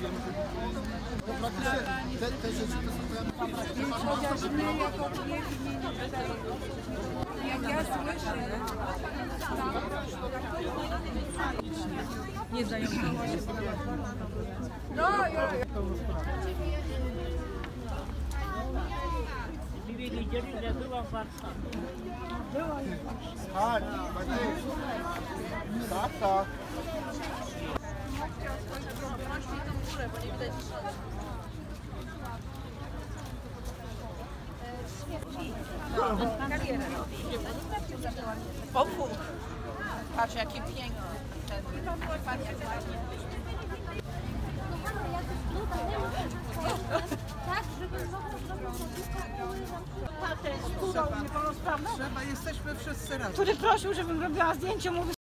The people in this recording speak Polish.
Te rzeczy to są chociaż my jako klienci jak ja słyszę, nie zająknęła się. Widzieli, że była w Warszawie. Była już. tak, tak. Popół. Patrz, jaki piękny. Tak, żeby znowu Trzeba, jesteśmy wszyscy razem. który prosił, żebym robiła zdjęcie, mówi